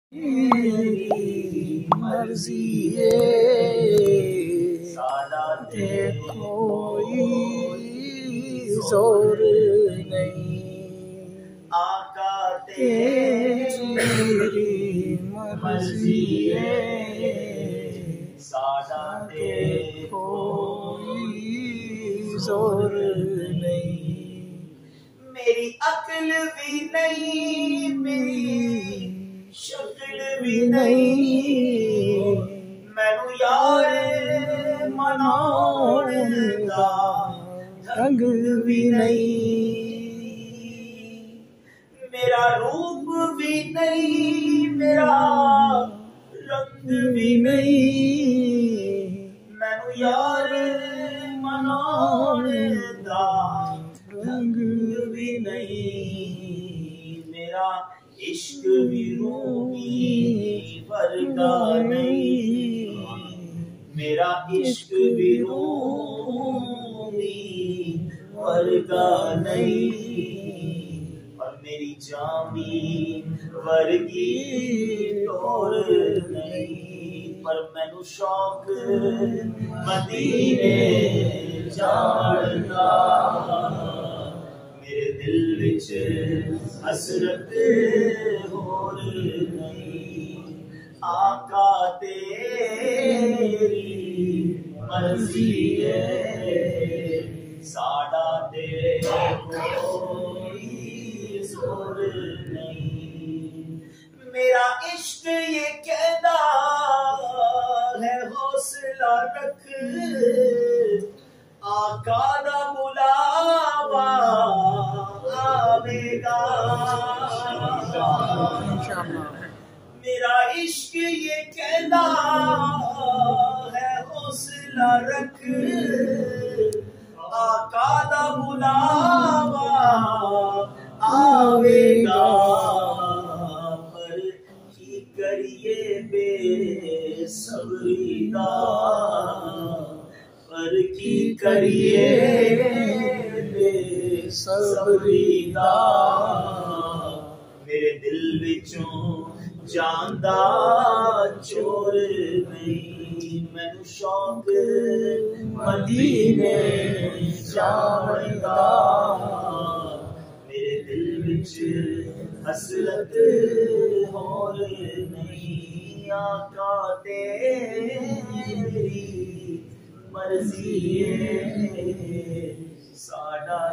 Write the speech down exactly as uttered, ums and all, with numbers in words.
تیری مرضی ہے تے کوئی زور نہیں آقا تیری مرضی ہے تے کوئی زور نہیں میری عقل بھی نہیں میری شکل بھی نہیں مینوں یار مناؤن دا ڈھنگ بھی نہیں میرا روپ بھی نہیں میرا رنگ بھی نہیں مینوں یار مناؤن دا ڈھنگ بھی نہیں میرا عشق بھی روحی ورگا نہیں میرا عشق بھی روحی ورگا نہیں اور میری جامی ورگی ٹور نہیں پر مینوں شوق مدینے جان دا میرے دل وچ حسرت ہور نہیں آقا تیری مرضی ہے ساڈا تیرے کوئی زور نہیں میرا عشق یہ کہتا ہے حوصلہ رکھ آقا دا بلاوا آوے گا میرا عشق یہ کہتا ہے حوصلہ رکھ آقا دا بلاوا آوے گا پر کی کریے بے صبری دا پر کی کریے بے صبری دا میرے دل وچوں جاندا چور نہیں مینوں شوق مدینے جان دا میرے دل وچ حسرت ہور نہیں آقا تیری مرضی ہے ساڈا